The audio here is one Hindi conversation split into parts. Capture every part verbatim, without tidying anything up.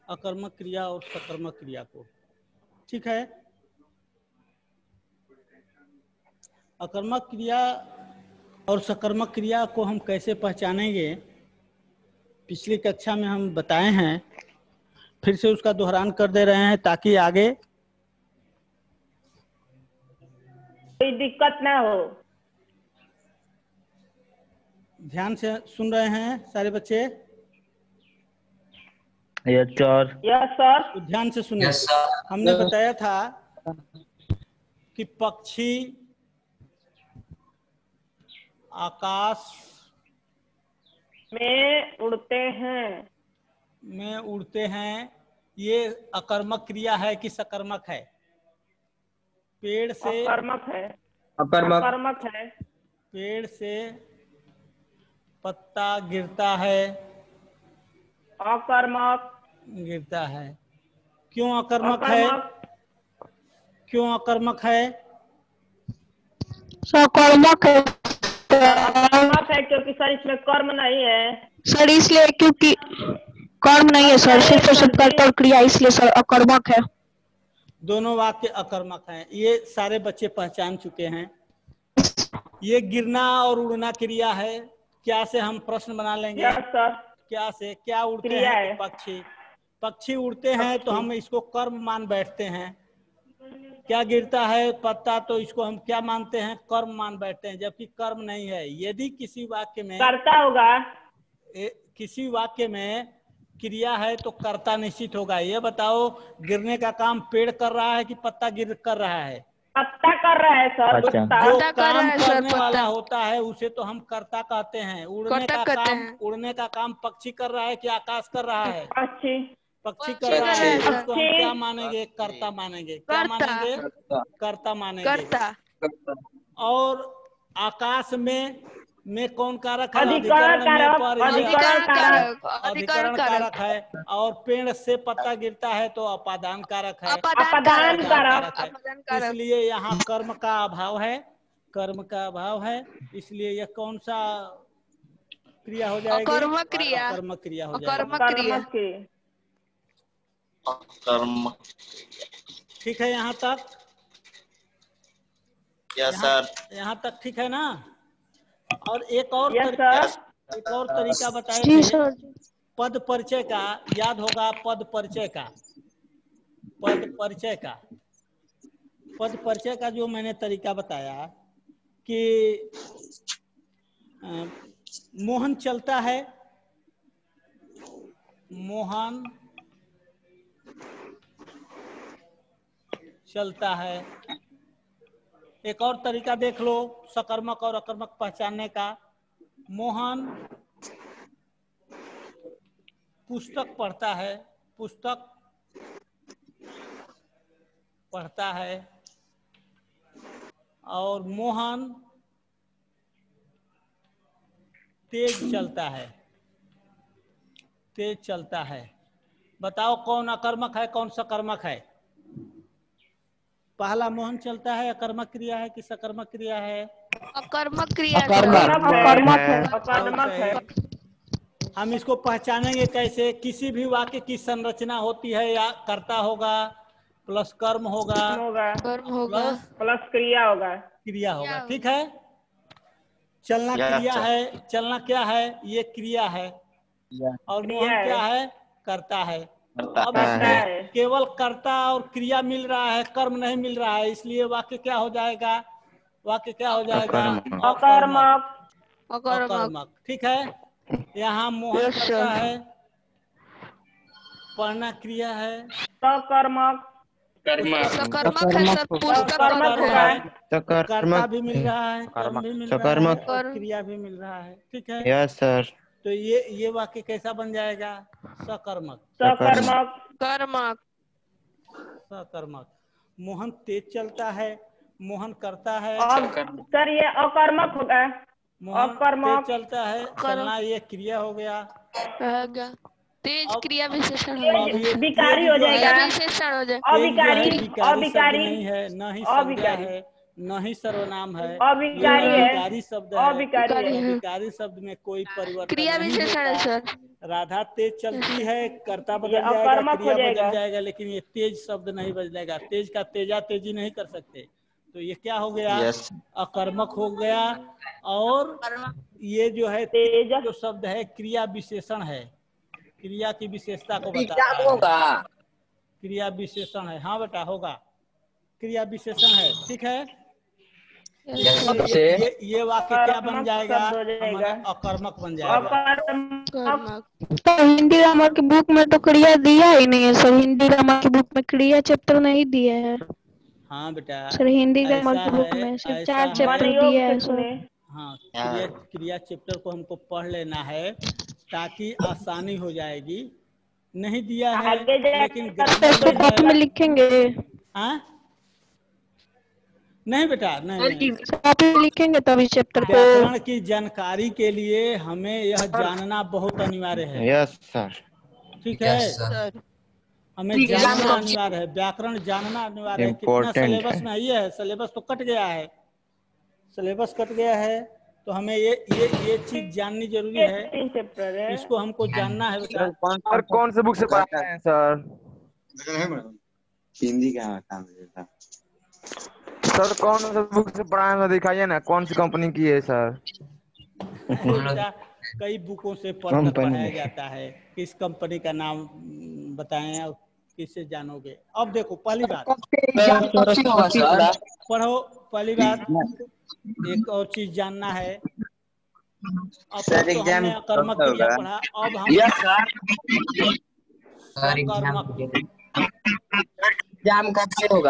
अकर्मक क्रिया और सकर्मक क्रिया को। ठीक है, अकर्मक क्रिया और सकर्मक क्रिया को हम कैसे पहचानेंगे, पिछली कक्षा में हम बताए हैं, फिर से उसका दोहरान कर दे रहे हैं ताकि आगे कोई दिक्कत ना हो। ध्यान से सुन रहे हैं सारे बच्चे? Yes sir. Yes sir. तो ध्यान से सुने। हमने बताया था कि पक्षी आकाश में उड़ते हैं में उड़ते हैं, ये अकर्मक क्रिया है कि सकर्मक है? पेड़ से अकर्मक है। अकर्मक अकर्मक है। पेड़ से पत्ता गिरता है, अकर्मक गिरता है। क्यों अकर्मक है? क्यों अकर्मक है? सकर्मक है अकर्मक है क्योंकि सर इसमें कर्म नहीं है सर, इसलिए क्योंकि कर्म नहीं है सर, सिर्फ और सिर्फ कर्ता और क्रिया, इसलिए सर अकर्मक है। दोनों वाक्य अकर्मक हैं, ये सारे बच्चे पहचान चुके हैं। ये गिरना और उड़ना क्रिया है। क्या से हम प्रश्न बना लेंगे? Yes sir. क्या से? क्या उड़ते क्रिया हैं? है। तो पक्षी पक्षी उड़ते हैं तो हम इसको कर्म मान बैठते हैं। क्या गिरता है? पत्ता, तो इसको हम क्या मानते हैं? कर्म मान बैठते हैं, जबकि कर्म नहीं है। यदि किसी वाक्य में कर्ता होगा, ए, किसी वाक्य में क्रिया है तो कर्ता निश्चित होगा। ये बताओ, गिरने का काम पेड़ कर रहा है कि पत्ता गिर कर रहा है? पत्ता कर रहा है सर। अच्छा। जो कर्ता कर काम रहा है सर, करने वाला पत्ता। होता है उसे तो हम कर्ता कहते हैं। उड़ने कर्ता का कहते काम हैं। उड़ने का काम पक्षी कर रहा है कि आकाश कर रहा है? पक्षी पक्षी कर पक्षी रहा कर रहा है, है सर। उसको हम क्या मानेंगे? कर्ता मानेंगे। क्या कर्ता। मानेंगे? कर्ता मानेंगे। कर्ता। और आकाश में में कौन कारक है? अधिकरण अधिकरण में कारक। पर अधिकरण कारक। अधिकरण कारक है। और पेड़ से पत्ता गिरता है तो अपादान कारक है। अपादान कारक। है। इसलिए यहाँ कर्म का अभाव है, कर्म का अभाव है, इसलिए यह कौन सा क्रिया हो जाएगी? अकर्मक क्रिया। अकर्मक क्रिया हो जाएगी। अकर्मक क्रिया। अकर्मक। ठीक है यहाँ तक? Yes sir. यहाँ तक ठीक है ना? और एक और यस तरीका सर। एक और तरीका बताए जी थे सर। पद परिचय का। याद होगा पद परिचय का? पद परिचय का पद परिचय का जो मैंने तरीका बताया कि आ, मोहन चलता है, मोहन चलता है। एक और तरीका देख लो सकर्मक और अकर्मक पहचानने का। मोहन पुस्तक पढ़ता है, पुस्तक पढ़ता है। और मोहन तेज चलता है, तेज चलता है। बताओ कौन अकर्मक है, कौन सकर्मक है? पहला मोहन चलता है अकर्मक क्रिया है कि सकर्मक क्रिया है? अकर्मक क्रिया। अकर्मक है। अकर्मक है। हम इसको पहचानेंगे कैसे? किसी भी वाक्य की संरचना होती है, या कर्ता होगा प्लस कर्म होगा कर्म होगा प्लस प्लस क्रिया होगा। क्रिया होगा। ठीक है, चलना क्रिया है। चलना क्या है? ये क्रिया है। और मोहन क्या है? कर्ता है। अब इसमें केवल कर्ता और क्रिया मिल रहा है, कर्म नहीं मिल रहा है, इसलिए वाक्य क्या हो जाएगा? वाक्य क्या हो जाएगा? अकर्मक। अकर्मक। ठीक है, यहाँ मोहन करता है, पढ़ना क्रिया है। सकर्मक। सकर्मक है सर, पुस्तक कर्मक होगा। कर्ता भी मिल रहा है, कर्म भी मिल रहा है, और क्रिया भी मिल रहा है। ठीक है, यस सर। तो ये ये वाक्य कैसा बन जाएगा? सकर्मक। सकर्मक। कर्मक। सकर्मक। मोहन तेज चलता है, मोहन करता है। सर ये अकर्मक होगा। मोहन अकर्मक। तेज चलता है, चलना ये क्रिया हो गया। तेज क्रिया विशेषण विकारी हो जाएगा। विशेषण हो जाएगा। अविकारी। अविकारी नहीं है, न ही संज्ञा है, न ही सर्वनाम है। अविकारी है। अविकारी शब्द है। अविकारी है। अविकारी शब्द में कोई परिवर्तन क्रिया नहीं विशेषण है होता। सर। राधा तेज चलती है, कर्ता बदल ये जाएगा, अकर्मक क्रिया हो जाएगा। बदल जाएगा, लेकिन ये तेज शब्द नहीं बदलेगा। तेज का तेजा तेजी नहीं कर सकते, तो ये क्या हो गया? यस अकर्मक हो गया। और ये जो है तेज जो शब्द है क्रिया विशेषण है, क्रिया की विशेषता को बता रहा है। क्रिया विशेषण है, हाँ बेटा होगा, क्रिया विशेषण है। ठीक है, ये, ये ये वाक्य क्या बन अकर्मक जाएगा? शब्द हो जाएगा। हमारा अकर्मक बन जाएगा। अकर्मक तो हिंदी ग्रामर की बुक में तो क्रिया दिया ही नहीं है सर। हिंदी ग्रामर की बुक में क्रिया चैप्टर नहीं दिया है हाँ बेटा, सर। हिंदी ग्रामर ऐसा की बुक है, में सिर्फ ऐसा चार है। चैप्टर मनयोग दिया से है सुने। सर। हाँ, क्रिया क्रिया चैप्टर को हमको पढ़ लेना है ताकि आसानी हो जाएगी। नहीं दिया है, आगे जाकर लेकिन तो ग्रामर में कॉपी में है। लिखेंगे, हाँ नहीं बेटा, नहीं नहीं, कॉपी में लिखेंगे तभी चैप्टर को। व्याकरण की जानकारी के लिए हमें यह जानना बहुत अनिवार्य है। Yes sir. ठीक है, हमें जानना अनिवार्य है, व्याकरण जानना अनिवार्य है। कितना इम्पोर्टेंट सिलेबस है। में है, ये है सिलेबस तो कट गया है, सिलेबस कट गया है, तो हमें ये ये ये चीज जाननी जरूरी ये है। तीन चैप्टर है। इसको हमको जानना है बेटा। सर कौन से बुक से पढ़ा रहे हैं सर? हिंदी का काम है। सर कौन से बुक से पढ़ा है दिखाइए ना, कौन सी कंपनी की है सर? अरे बेटा, कई बुकों से पढ़कर कंपनी पढ़ाया में। जाता है। किस कंपनी का नाम बताएं और किससे जानोगे? अब देखो, पहली बात पढ़ो, पहली बात एक और चीज जानना है। अब सर तक तो एग्जाम हमने अकर्मक कब क्रिया होगा? पढ़ा, अब हम सकर्मक एग्जाम कब से होगा?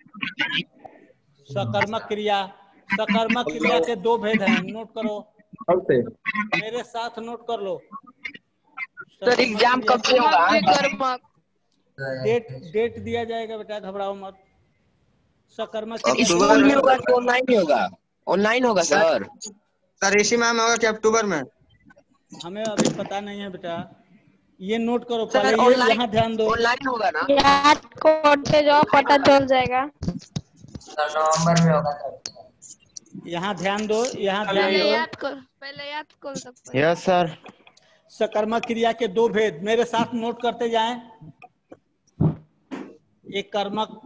सकर्मक क्रिया। सकर्मक क्रिया के दो भेद हैं, नोट करो, मेरे साथ नोट कर लो। सर एग्जाम कब से होगा? डेट डेट दिया जाएगा बेटा, घबराओ मत। सकर्मक स्कूल में होगा कि ऑनलाइन ही होगा? ऑनलाइन होगा सर। सर इसी माह में होगा कि अक्टूबर में? हमें अभी पता नहीं है बेटा, ये नोट करो सर पहले, ये ऑनलाइन यहाँ ध्यान दो। ऑनलाइन होगा ना? याद करते जाओ, पता चल जाएगा। सर नवंबर में होगा। यहाँ ध्यान दो, यहाँ ध्यान दो। याद कर, पहले याद कर सकते। Yes sir. सकर्मक क्रिया के दो भेद, मेरे साथ नोट करते जाएं। एक कर्मक,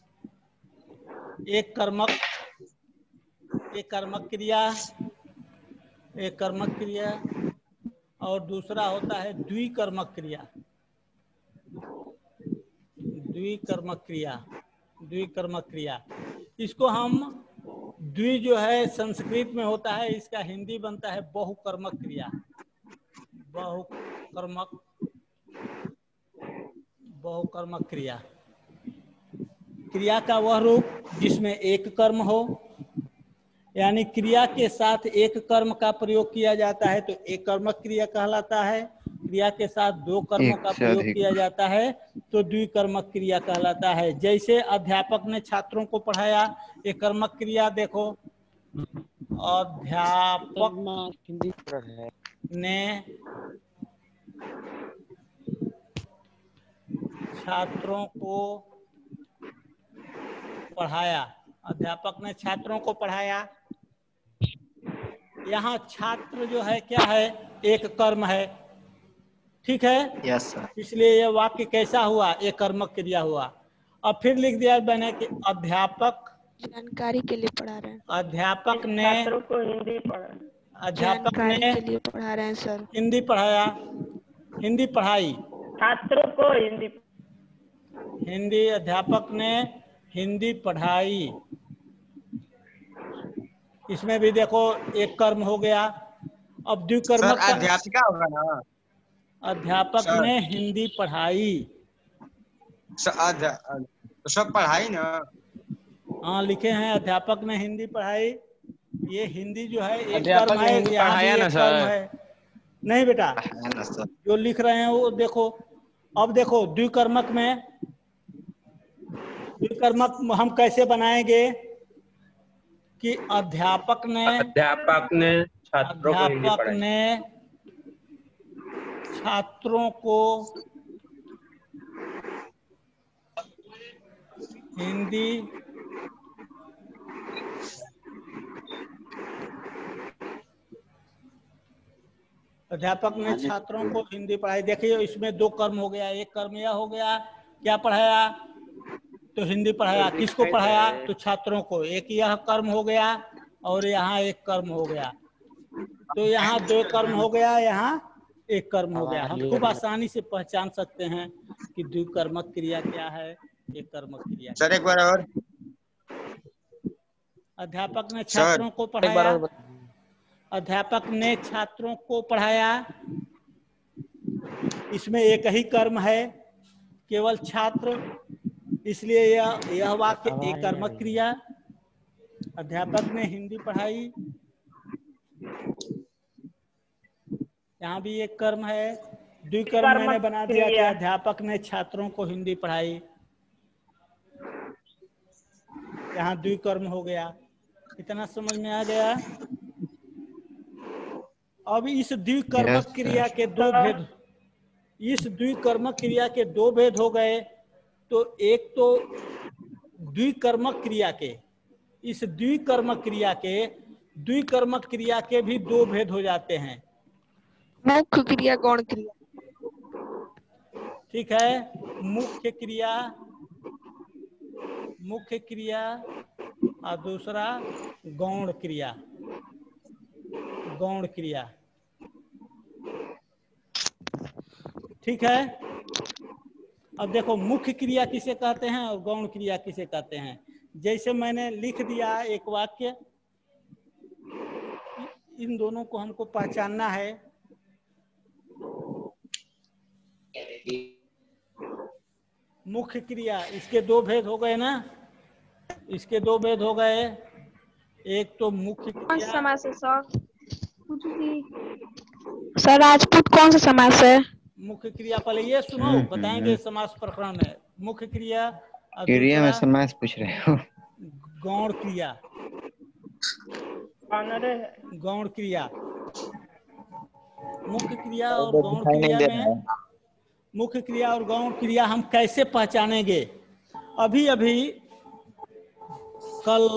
एक कर्मक, एक कर्मक क्रिया, एक कर्मक क्रिया, और दूसरा होता है द्विकर्मक क्रिया। द्विकर्मक क्रिया, द्विकर्मक क्रिया, इसको हम, द्वि जो है संस्कृत में होता है, इसका हिंदी बनता है बहुकर्मक क्रिया। बहुकर्मक, बहुकर्मक क्रिया, क्रिया का वह रूप जिसमें एक कर्म हो, यानी क्रिया के साथ एक कर्म का प्रयोग किया जाता है तो एक कर्मक क्रिया कहलाता है। क्रिया के साथ दो कर्मों का प्रयोग किया जाता है तो द्विकर्मक क्रिया कहलाता है। जैसे अध्यापक ने छात्रों को पढ़ाया, एक कर्मक क्रिया देखो, अध्यापक ने छात्रों को पढ़ाया, अध्यापक ने छात्रों को पढ़ाया। यहाँ छात्र जो है क्या है? एक कर्म है, ठीक है? Yes sir. इसलिए यह वाक्य कैसा हुआ? एक कर्मक क्रिया हुआ। अब फिर लिख दिया मैंने कि अध्यापक, जानकारी के लिए पढ़ा रहे हैं। अध्यापक ने छात्रों को हिंदी पढ़ा, अध्यापक ने जानकारी के लिए पढ़ा रहे हैं सर। हिंदी पढ़ाया, हिंदी पढ़ाई, छात्रों को हिंदी, हिंदी, अध्यापक ने हिंदी पढ़ाई। इसमें भी देखो एक कर्म हो गया। अब द्विकर्मक, अध्यापिका होगा ना? अध्यापक सर, ने हिंदी पढ़ाई। तो सब पढ़ाई ना? हाँ लिखे हैं, अध्यापक ने हिंदी पढ़ाई। ये हिंदी जो है एक अध्यापक कर्म ने है, हिंदी यहाँ भी पढ़ाया ना एक सर? कर्म है। नहीं बेटा, जो लिख रहे हैं वो देखो। अब देखो द्विकर्मक में, द्विकर्मक हम कैसे बनाएंगे कि अध्यापक ने अध्यापक ने छात्रों को हिंदी अध्यापक पढ़ाई। ने छात्रों को हिंदी अध्यापक ने छात्रों को हिंदी पढ़ाई। देखिए इसमें दो कर्म हो गया, एक कर्म यह हो गया क्या पढ़ाया तो हिंदी पढ़ाया, किसको पढ़ाया तो छात्रों को, एक यह कर्म हो गया और यहाँ एक कर्म हो गया। तो यहाँ दो कर्म हो गया, यहाँ एक कर्म हो गया। हम खूब आसानी से पहचान सकते हैं कि द्विकर्मक क्रिया क्या है, एक कर्मक क्रिया। सर एक बार और। अध्यापक ने छात्रों को पढ़ाया, अध्यापक ने छात्रों को पढ़ाया, इसमें एक ही कर्म है, केवल छात्र, इसलिए यह यह वाक्य एक कर्मक क्रिया। अध्यापक ने हिंदी पढ़ाई, यहाँ भी एक कर्म है, द्विकर्म मैंने बना दिया कि अध्यापक ने छात्रों को हिंदी पढ़ाई, यहाँ द्विकर्म हो गया। इतना समझ में आ गया। अब इस द्विकर्मक क्रिया के दो भेद, इस द्विकर्मक क्रिया के दो भेद हो गए। तो एक तो द्विकर्मक क्रिया के, इस द्विकर्मक क्रिया के द्विकर्मक क्रिया के भी दो भेद हो जाते हैं, मुख्य क्रिया गौण क्रिया। ठीक है, मुख्य क्रिया, मुख्य क्रिया और दूसरा गौण क्रिया, गौण क्रिया। ठीक है, अब देखो मुख्य क्रिया किसे कहते हैं और गौण क्रिया किसे कहते हैं। जैसे मैंने लिख दिया एक वाक्य, इन दोनों को हमको पहचानना है। मुख्य क्रिया, इसके दो भेद हो गए ना, इसके दो भेद हो गए। एक तो मुख्य क्रिया, समास है सर? सर राजपूत कौन सा समास है? मुख्य क्रिया, पहले ये सुनो बताएंगे समास प्रकरण में। मुख्य क्रिया, क्रिया में समास पूछ रहे हो। गौण क्रिया, गौण क्रिया, मुख्य क्रिया और गौण क्रिया में, मुख्य क्रिया और गौण क्रिया हम कैसे पहचानेंगे। अभी अभी कल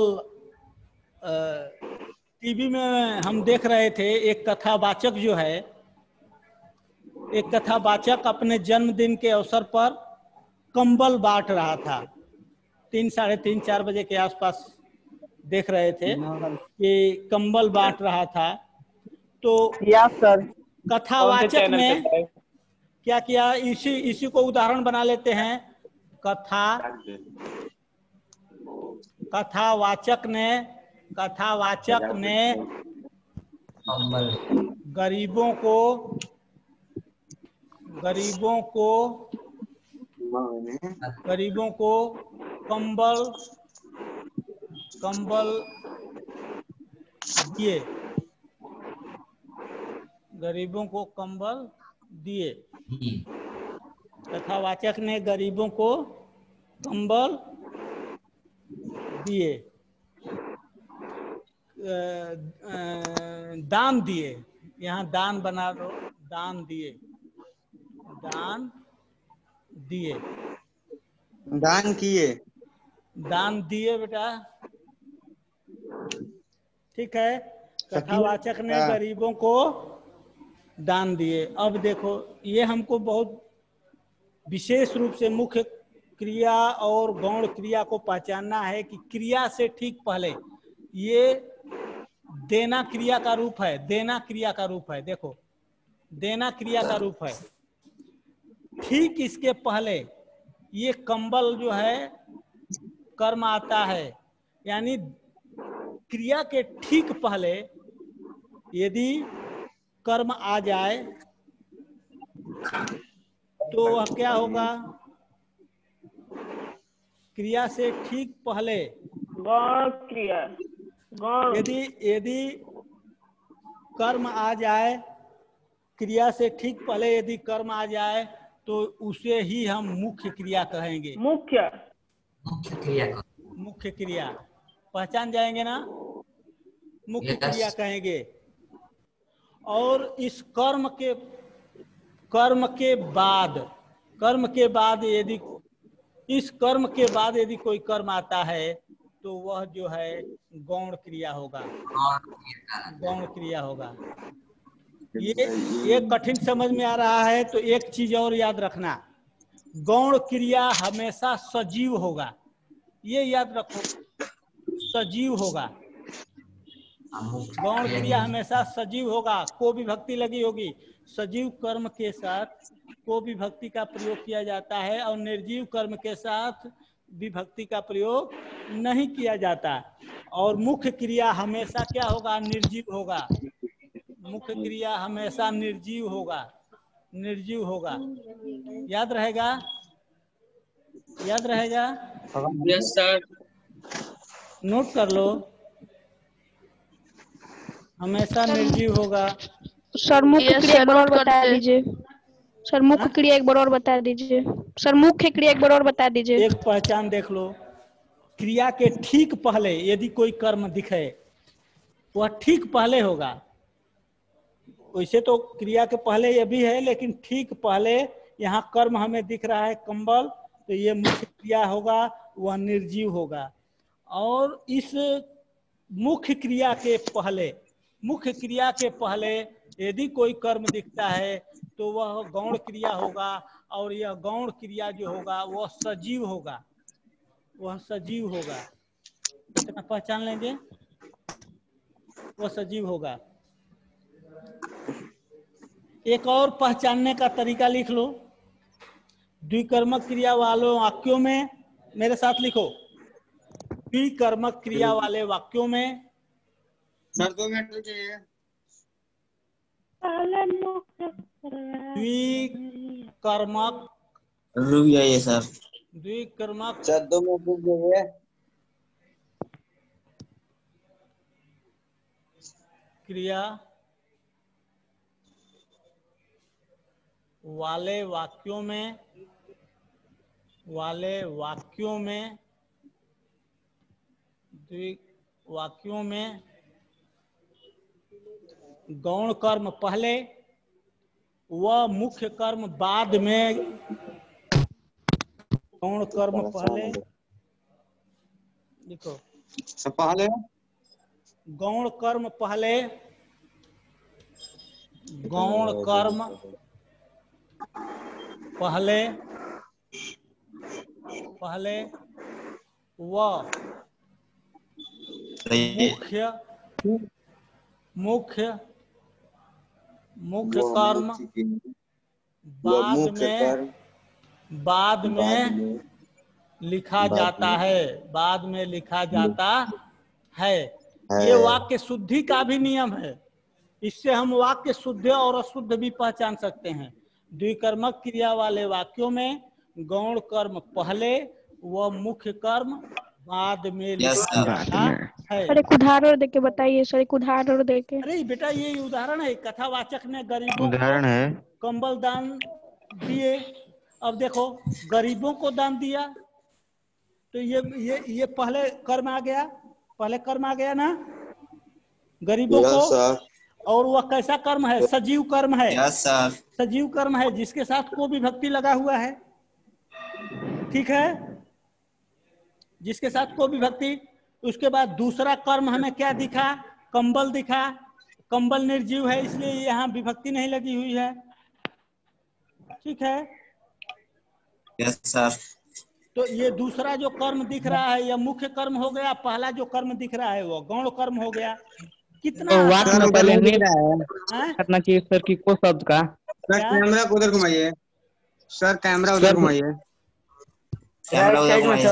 टीवी में हम देख रहे थे, एक कथावाचक जो है, एक कथावाचक अपने जन्मदिन के अवसर पर कंबल बांट रहा था। तीन साढ़े तीन चार बजे के आसपास देख रहे थे कि कंबल बांट रहा था। तो यस सर, कथावाचक ने क्या किया, इसी इसी को उदाहरण बना लेते हैं। कथा कथावाचक ने कथावाचक ने गरीबों को गरीबों को गरीबों को कंबल कंबल दिए, गरीबों को कंबल दिए। कथावाचक ने गरीबों को कंबल दिए, दान दिए, यहाँ दान बना दो, दान दिए, दान दिए, दान किए, दान दिए बेटा। ठीक है, कथावाचक ने गरीबों को दान दिए। अब देखो, ये हमको बहुत विशेष रूप से मुख्य क्रिया और गौण क्रिया को पहचानना है कि क्रिया से ठीक पहले ये देना क्रिया का रूप है, देना क्रिया का रूप है। देखो, देना क्रिया का रूप है। ठीक इसके पहले ये कंबल जो है कर्म आता है, यानी क्रिया के ठीक पहले यदि कर्म आ जाए तो वह क्या होगा, क्रिया से ठीक पहले गौण क्रिया, गौण, यदि यदि कर्म आ जाए, क्रिया से ठीक पहले यदि कर्म आ जाए तो उसे ही हम मुख्य क्रिया कहेंगे। मुख्य मुख्य क्रिया, मुख्य क्रिया पहचान जाएंगे ना, मुख्य क्रिया कहेंगे। और इस कर्म के कर्म के बाद कर्म के बाद यदि इस कर्म के बाद यदि कोई कर्म आता है तो वह जो है गौण क्रिया होगा, गौण क्रिया होगा। ये ये कठिन समझ में आ रहा है तो एक चीज और याद रखना, गौण क्रिया हमेशा सजीव होगा, ये याद रखो, सजीव होगा। गौण क्रिया हमेशा सजीव होगा, को विभक्ति लगी होगी। सजीव कर्म के साथ को विभक्ति का प्रयोग किया जाता है और निर्जीव कर्म के साथ विभक्ति का प्रयोग नहीं किया जाता। और मुख्य क्रिया हमेशा क्या होगा? निर्जीव होगा। मुख्य क्रिया हमेशा निर्जीव होगा, निर्जीव होगा। याद रहेगा? याद रहेगा? Yes sir. नोट कर लो, हमेशा निर्जीव होगा। सर मुख्य क्रिया एक बार और बता दीजिए। सर मुख्य क्रिया एक बार और बता दीजिए। सर मुख्य क्रिया एक बार और बता दीजिए। एक पहचान देख लो, क्रिया के ठीक पहले यदि कोई कर्म दिखे वह ठीक पहले होगा। वैसे तो क्रिया के पहले ये भी है, लेकिन ठीक पहले यहाँ कर्म हमें दिख रहा है कंबल, तो ये मुख्य क्रिया होगा, वह निर्जीव होगा। और इस मुख्य क्रिया के पहले मुख्य क्रिया के पहले यदि कोई कर्म दिखता है तो वह गौण क्रिया होगा, और यह गौण क्रिया जो होगा वह सजीव होगा, वह सजीव होगा। इतना पहचान लेंगे, वह सजीव होगा। एक और पहचानने का तरीका लिख लो, द्विकर्मक क्रिया वालों वाक्यों में, मेरे साथ लिखो, द्विकर्मक क्रिया वाले वाक्यों में। सर दो मिनट रुकिए। द्विकर्मक रुक जाइए सर। द्विकर्मक सर दो मिनट रुक जाइए। क्रिया वाले वाक्यों में वाले वाक्यों में द्वि वाक्यों में गौण कर्म पहले व मुख्य कर्म बाद में। गौण कर्म पहले लिखो, पहले गौण कर्म पहले, गौण कर्म पहले पहले व मुख्य मुख्य मुख्य कर्म बाद में बाद में लिखा जाता है, बाद में लिखा जाता है। ये वाक्य शुद्धि का भी नियम है, इससे हम वाक्य शुद्ध और अशुद्ध भी पहचान सकते हैं। द्विकर्मक क्रिया वाले वाक्यों में गौण कर्म पहले व मुख्य कर्म बाद में लिखा जाता है। सर एक उदाहरण देके बताइए, सर एक उदाहरण देके। अरे बेटा ये उदाहरण है, कथावाचक ने गरीबों उदाहरण है, कंबल दान दिए। अब देखो, गरीबों को दान दिया तो ये ये ये पहले कर्म आ गया, पहले कर्म आ गया ना गरीबों को। और वह कैसा कर्म है? सजीव कर्म है। सजीव कर्म है जिसके साथ को विभक्ति लगा हुआ है, ठीक है, जिसके साथ को विभक्ति। उसके बाद दूसरा कर्म हमें क्या दिखा? कंबल दिखा। कंबल निर्जीव है इसलिए यहाँ विभक्ति नहीं लगी हुई है, ठीक है। Yes sir. तो ये दूसरा जो कर्म दिख रहा है यह मुख्य कर्म हो गया, पहला जो कर्म दिख रहा है वो गौण कर्म हो गया। कितना तो वाक्य में पहले नहीं करना चाहिए सर की को शब्द का। सर कैमरा को उधर घुमाइए, सर कैमरा उधर घुमाइए, कैमरा उधर घुमाइए।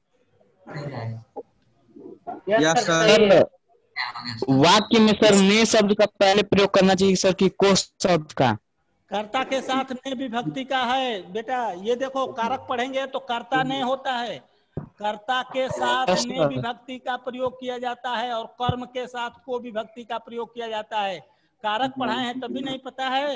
Yes sir. वाक्य में सर ने शब्द का पहले प्रयोग करना चाहिए सर की को शब्द का। कर्ता के साथ ने विभक्ति का है बेटा। ये देखो कारक पढ़ेंगे तो कर्ता ने होता है, कर्ता के साथ ने विभक्ति का प्रयोग किया जाता है और कर्म के साथ को विभक्ति का प्रयोग किया जाता है। कारक पढ़ाए हैं तभी नहीं पता है?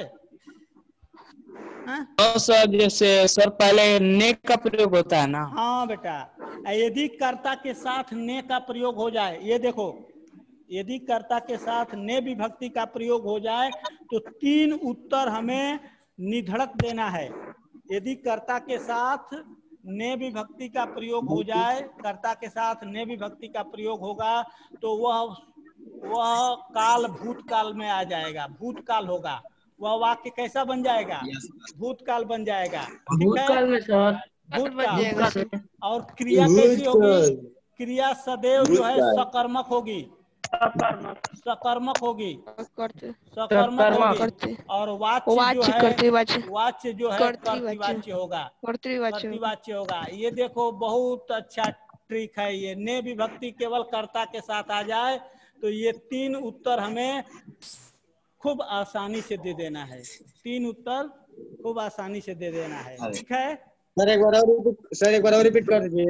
तो सर जैसे सर पहले ने का प्रयोग होता है ना। हाँ बेटा, यदि कर्ता के साथ ने का प्रयोग हो जाए, ये देखो, यदि कर्ता के साथ ने विभक्ति का प्रयोग हो जाए तो तीन उत्तर हमें निधड़क देना है। यदि कर्ता के साथ ने विभक्ति का प्रयोग हो जाए, कर्ता के साथ ने विभक्ति का प्रयोग होगा तो वह वह काल भूतकाल में आ जाएगा, भूतकाल होगा। वह वाक्य कैसा बन जाएगा? भूतकाल बन जाएगा। ठीक है, भूतकाल में सर भूतकाल। और क्रिया कैसी होगी? क्रिया सदैव जो है सकर्मक होगी, सकर्मक होगी, सकर्मक होगी। और वाच्य जो है, वाच्य जो है कर्तृवाच्य होगा, कर्तृवाच्य होगा। ये देखो बहुत अच्छा ट्रिक है ये। ने विभक्ति केवल कर्ता के साथ आ जाए तो ये तीन उत्तर हमें खूब आसानी से दे देना है, तीन उत्तर खूब आसानी से दे देना है। ठीक है सर, एक बार और सर एक बार और रिपीट कर दीजिए।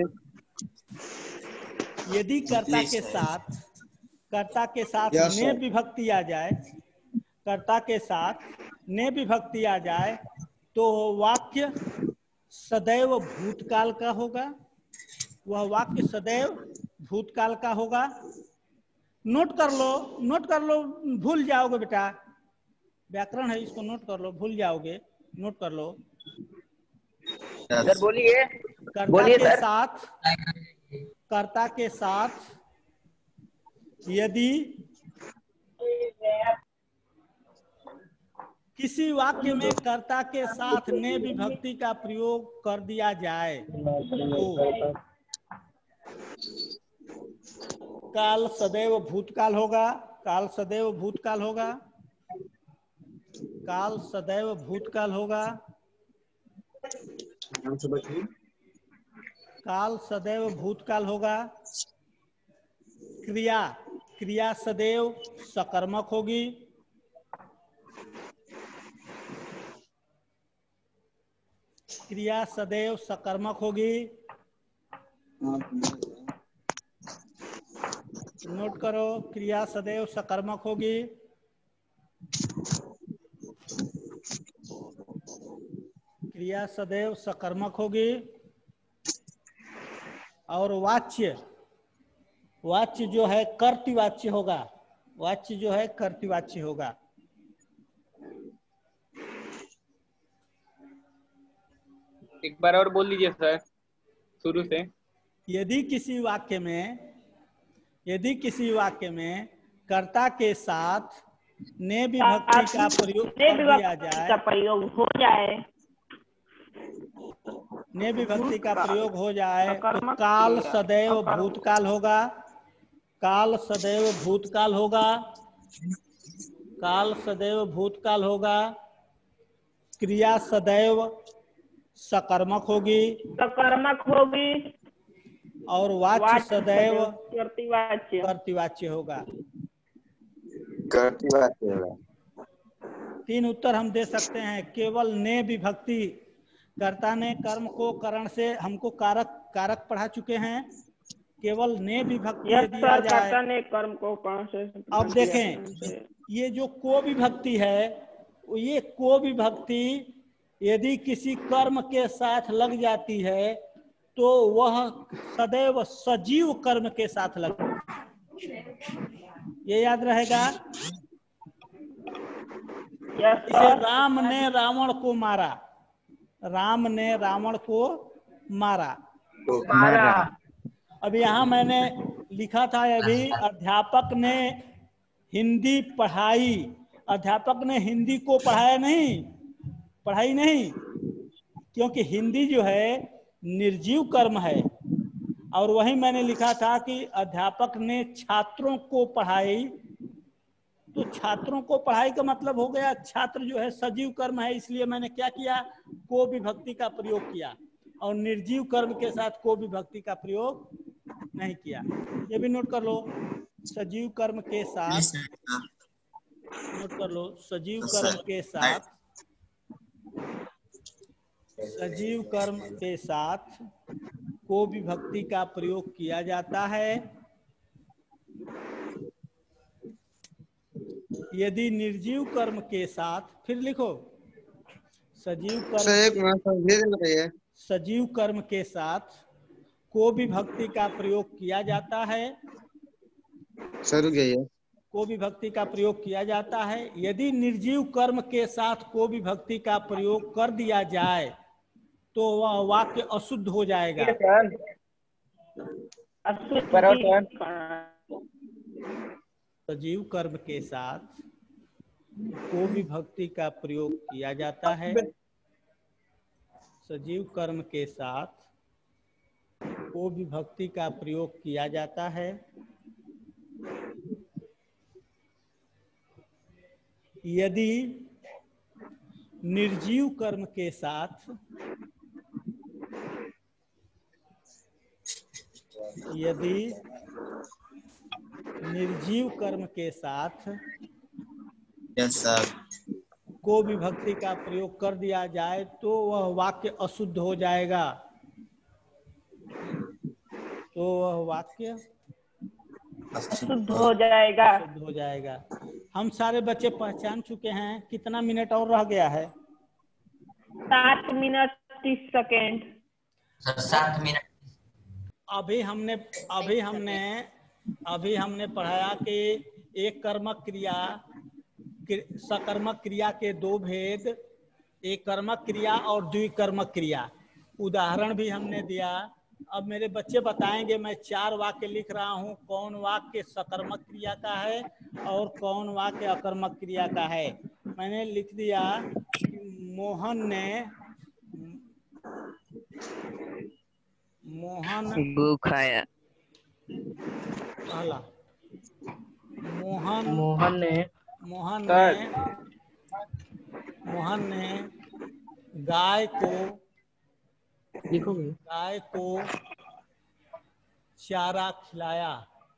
यदि कर्ता के साथ कर्ता के साथ ने विभक्ति आ जाए, कर्ता के साथ ने विभक्ति आ जाए तो वाक्य सदैव भूतकाल का होगा। वह वाक्य सदैव भूतकाल का होगा। नोट कर लो, नोट कर लो, भूल जाओगे बेटा, व्याकरण है, इसको नोट कर लो, भूल जाओगे, नोट कर लो। सर बोलिए, कर्ता के साथ कर्ता के साथ यदि किसी वाक्य में कर्ता के साथ ने विभक्ति का प्रयोग कर दिया जाए तो काल सदैव भूतकाल होगा, काल सदैव भूतकाल होगा, काल सदैव भूतकाल होगा, काल सदैव भूतकाल होगा। क्रिया क्रिया सदैव सकर्मक होगी, क्रिया सदैव सकर्मक होगी। नोट करो, क्रिया सदैव सकर्मक होगी। क्रिया सदैव सकर्मक होगी। और वाच्य वाच्य जो है कर्तृवाच्य होगा, वाच्य जो है कर्तृवाच्य होगा। एक बार और बोल लीजिए सर शुरू से। यदि किसी वाक्य में यदि किसी वाक्य में कर्ता के साथ ने विभक्ति का प्रयोग कर दिया जाए, का प्रयोग हो जाए ने विभक्ति का प्रयोग हो जाए तो काल सदैव भूतकाल होगा, काल सदैव भूतकाल होगा, काल सदैव भूतकाल होगा। क्रिया सदैव सकर्मक होगी, सकर्मक होगी। और वाच्य सदैव कर्तृवाच्य कर्तृवाच्य होगा। कर्तृवाच्य होगा। तीन उत्तर हम दे सकते हैं। केवल ने विभक्ति, कर्ता ने कर्म को करण से हमको कारक कारक पढ़ा चुके हैं। केवल ने विभक्ति यदि आ जाए, कर्ता ने कर्म को करण से। अब देखें ये जो को विभक्ति है, ये को विभक्ति यदि किसी कर्म के साथ लग जाती है तो वह सदैव सजीव कर्म के साथ लग, ये याद रहेगा। इसे राम ने रावण को मारा, राम ने रावण को मारा। मारा। अब यहाँ मैंने लिखा था अभी, अध्यापक ने हिंदी पढ़ाई, अध्यापक ने हिंदी को पढ़ाया नहीं, पढ़ाई नहीं, क्योंकि हिंदी जो है निर्जीव कर्म है। और वही मैंने लिखा था कि अध्यापक ने छात्रों को पढ़ाई, तो छात्रों को पढ़ाई का मतलब हो गया छात्र जो है सजीव कर्म है, इसलिए मैंने क्या किया, को विभक्ति का प्रयोग किया। और निर्जीव कर्म के साथ को विभक्ति का प्रयोग नहीं किया। ये भी नोट कर लो, सजीव कर्म के साथ, नोट कर लो, सजीव कर्म के साथ, सजीव कर्म के साथ को विभक्ति का प्रयोग किया जाता है यदि निर्जीव कर्म के साथ, फिर लिखो सजीव कर्म, सजीव कर्म के साथ को विभक्ति का प्रयोग किया जाता है, सर गई को विभक्ति का प्रयोग किया जाता है। यदि निर्जीव कर्म के साथ को विभक्ति का प्रयोग कर दिया जाए तो वह वाक्य अशुद्ध हो जाएगा। सजीव कर्म के साथ को विभक्ति का प्रयोग किया जाता है। सजीव कर्म के साथ को विभक्ति का प्रयोग किया जाता है। यदि निर्जीव कर्म के साथ यदि निर्जीव कर्म के साथ यस सर को विभक्ति का प्रयोग कर दिया जाए तो वह वाक्य अशुद्ध हो जाएगा। तो वह वाक्य शुद्ध हो जाएगा। शुद्ध हो जाएगा। हम सारे बच्चे पहचान चुके हैं। कितना मिनट और रह गया है? सात मिनट तीस सेकेंड। सर सात मिनट। अभी हमने अभी हमने अभी हमने पढ़ाया कि एक कर्मक क्रिया सकर्मक क्रिया के दो भेद, एक कर्मक क्रिया और द्विकर्मक क्रिया। उदाहरण भी हमने दिया। अब मेरे बच्चे बताएंगे। मैं चार वाक्य लिख रहा हूँ, कौन वाक्य सकर्मक क्रिया का है और कौन वाक्य अकर्मक क्रिया का है। मैंने लिख दिया, मोहन ने मोहन गु खाया। पहला मोहन मोहन ने मोहन ने मोहन ने गाय को गाय को चारा खिलाया।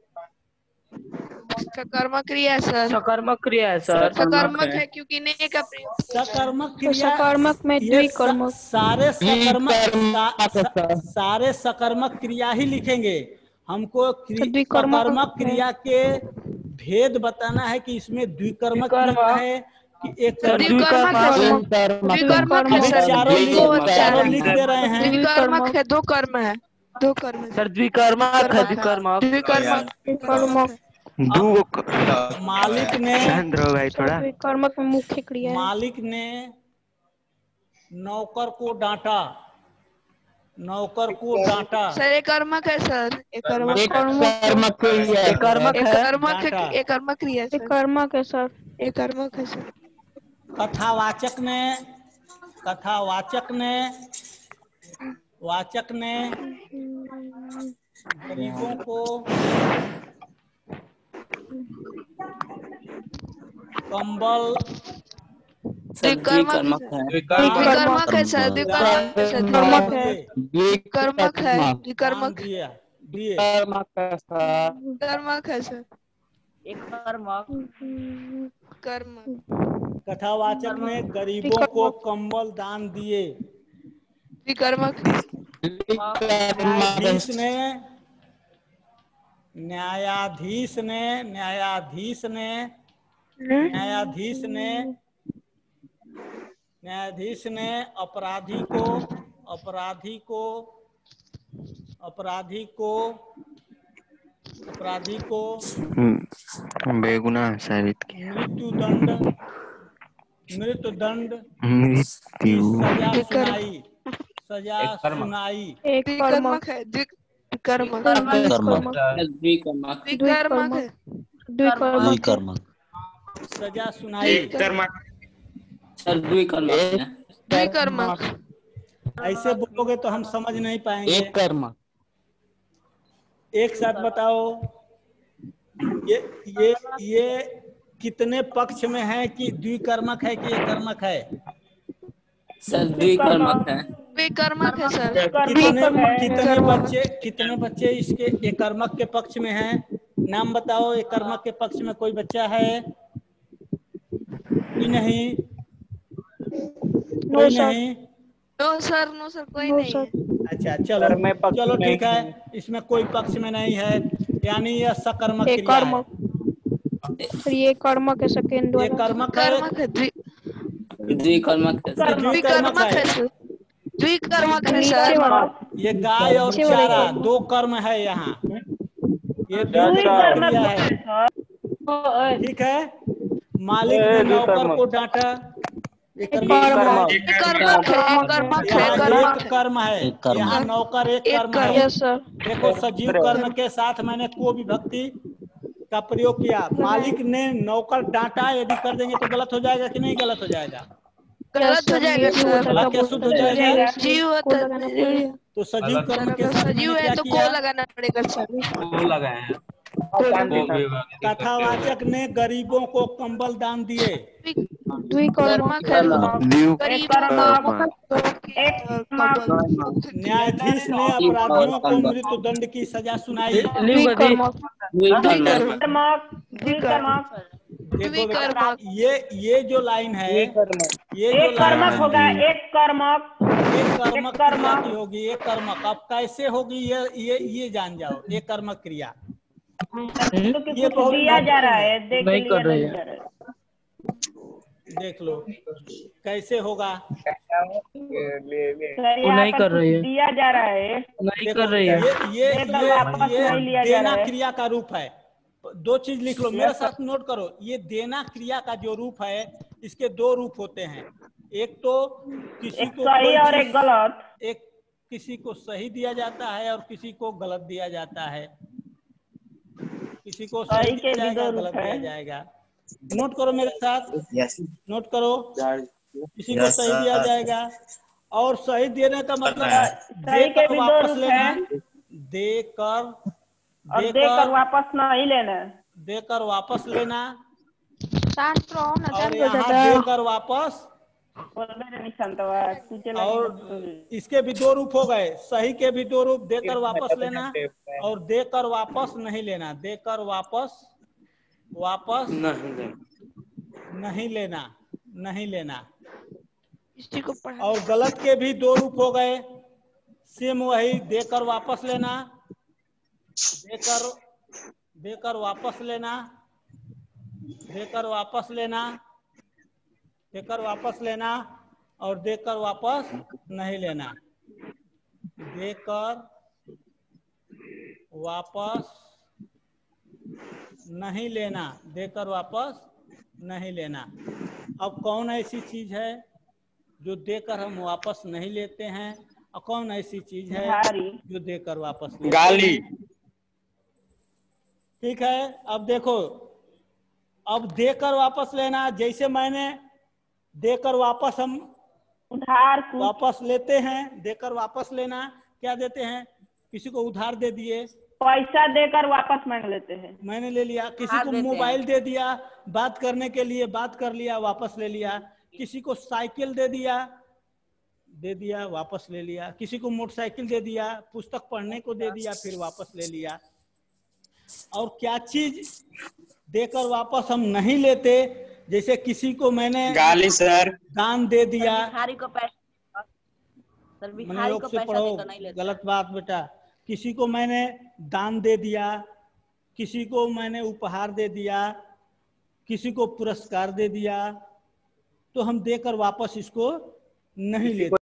सकर्मक क्रिया है सर। सकर्मक क्रिया है सर। सकर्मक है क्योंकि ने का प्रयोग। सकर्मक क्रिया सकर्मक में द्विकर्मक। सारे सकर्मक सारे सकर्मक क्रिया ही लिखेंगे। हमको सकर्मक क्रिया के भेद बताना है कि इसमें द्विकर्मक क्रिया है कि एक द्विकर्मक है। चारों लिख दे रहे हैं। द्विकर्मक है, दो कर्म है, दो कर्म है सर। द्विकर्मक है, द्विकर्मक द्विकर्मक दो मालिक ने भाई थोड़ा द्विकर्मक में मुख्य क्रिया है। मालिक ने नौकर को डांटा। नौकर को डांटा। सर एक कर्मक है सर। एक कर्मक एक कर्मक क्रिया है। कर्मक है। कर्मक है। एक कर्मक क्रिया है। एक कर्मक है सर। एक कर्मक है सर। कथावाचक ने कथावाचक ने वाचक ने गरीबों को कंबल द्विकर्मक है। द्विकर्मक है सर। द्विकर्मक है। द्विकर्मक है। द्विकर्मक दिया दिए कर्मक है सर। एक कर्मक कर्म। कथावाचक ने गरीबों को कंबल दान दिए। द्विकर्मक। न्यायाधीश ने न्यायाधीश ने न्यायाधीश ने न्यायाधीश ने न्यायाधीश ने अपराधी को अपराधी को अपराधी को अपराधी को बेगुनाह साबित किया। मृत्यु दंड मृत्यु दंड मृत्यु सजा सुनाई सजा सुनाई। एक कर्मक है। द्विकर्मक। द्विकर्मक है। द्विकर्मक सजा सुनाई। सर द्विकर्मक। द्विकर्मक। ऐसे बोलोगे तो हम समझ नहीं पाएंगे। एक कर्मक। एक साथ बताओ। ये ये ये कितने पक्ष में है कि द्विकर्मक है कि एक कर्मक है? सर द्विकर्मक है। द्विकर्मक है सर। कितने कितने बच्चे कितने बच्चे इसके एक कर्मक के पक्ष में हैं? नाम बताओ। एक कर्मक के पक्ष में कोई बच्चा है? कोई नहीं? कोई नहीं? No sir. नो सर कोई नहीं है। अच्छा चलो चलो ठीक है। इसमें कोई पक्ष में नहीं है, यानी यह सकर्मक क्रिया है। सर ये कर्मक है। सेकंड वाला ये कर्मक है। द्विकर्मक है। द्विकर्मक है सर। द्विकर्मक है सर। ये गाय और चारा दो कर्म है यहाँ। ये द्विकर्मक क्रिया है। ठीक है। मालिक ने नौकर को डांटा। एक कर्म है। यहाँ नौकर एक कर्म है। देखो सजीव कर्म के साथ मैंने को विभक्ति का प्रयोग किया। मालिक ने नौकर डांटा, यदि कर देंगे तो गलत हो जाएगा कि नहीं गलत हो जाएगा? गलत हो जाएगा सर। गलत क्या शुद्ध हो जाएगा? सजीव होता है तो सजीव कर्म के साथ सजीव मैंने है क्या तो किया? को लगाना पड़ेगा सर। को लगाए हैं कथावाचक ने गरीबों को कंबल दान दिए। द्विकर्मक है। एक कर्मक, एक कर्मक, न्यायाधीश ने अपराधियों को मृत्यु दंड की सजा सुनाई। द्विकर्मक, द्विकर्मक। देखो बेटा, ये ये जो लाइन है, ये जो एक कर्मक होगा, एक कर्मक, एक कर्मक क्रिया की होगी, एक कर्मक। अब कैसे होगी ये ये ये जान जाओ। एक कर्मक क्रिया ये बहुत दिया जा रहा है, देख नहीं कर रही है। जा रहा है। देख लो कैसे होगा। वो नहीं कर रही है। दिया जा रहा है, नहीं कर रही है। ये ये देकर वापस ये, नहीं लिया ये जा देना रहा है। क्रिया का रूप है। दो चीज लिख लो, मेरे साथ नोट करो। ये देना क्रिया का जो रूप है, इसके दो रूप होते हैं। एक तो किसी एक को सही कोई और चीज- एक गलत। एक किसी को सही दिया जाता है और किसी को गलत दिया जाता है। किसी को सही सही के दिया भी दो जाएगा, रूप गलत है। दिया जाएगा। नोट करो मेरे साथ, नोट करो। किसी को Yes, सही sir. दिया जाएगा, और सही देने का मतलब है सही के देकर भी दो वापस रूप लेना, है। देकर और देकर वापस नहीं लेना। देकर वापस लेना, शास्त्र हो ना और जान हो यहाँ जाता। देकर वापस। और इसके भी दो रूप हो गए, सही के भी दो रूप, देकर वापस लेना और देकर वापस नहीं लेना। देकर वापस वापस नहीं लेना, नहीं लेना। किसी को पढ़ा और गलत के भी दो रूप हो गए, सेम वही, देकर वापस लेना, देकर देकर वापस लेना, देकर वापस लेना, देकर वापस लेना और देकर वापस नहीं लेना। देकर वापस नहीं लेना, देकर वापस नहीं लेना। अब कौन ऐसी चीज है जो देकर हम वापस नहीं लेते हैं, और कौन ऐसी चीज है जो देकर वापस लेते गाली। हैं? ठीक है, अब देखो, अब देकर वापस लेना, जैसे मैंने देकर वापस हम उधार वापस लेते हैं, देकर वापस लेना, क्या देते हैं? किसी को उधार दे दिए, पैसा देकर वापस मांग लेते हैं। मैंने ले लिया। किसी को मोबाइल दे दिया, बात करने के लिए, बात कर लिया, वापस ले लिया। किसी को साइकिल दे दिया, दे दिया, वापस ले लिया। किसी को मोटरसाइकिल दे दिया, पुस्तक पढ़ने को दे दिया, फिर वापस ले लिया। और क्या चीज देकर वापस हम नहीं लेते? जैसे किसी को मैंने गाली सर। दान दे दिया, भिखारी को पैसा, सर भिखारी मनोयोग को से पैसा पढ़ो, देकर नहीं लेते। गलत बात बेटा। किसी को मैंने दान दे दिया, किसी को मैंने उपहार दे दिया, किसी को पुरस्कार दे दिया, तो हम देकर वापस इसको नहीं लेते।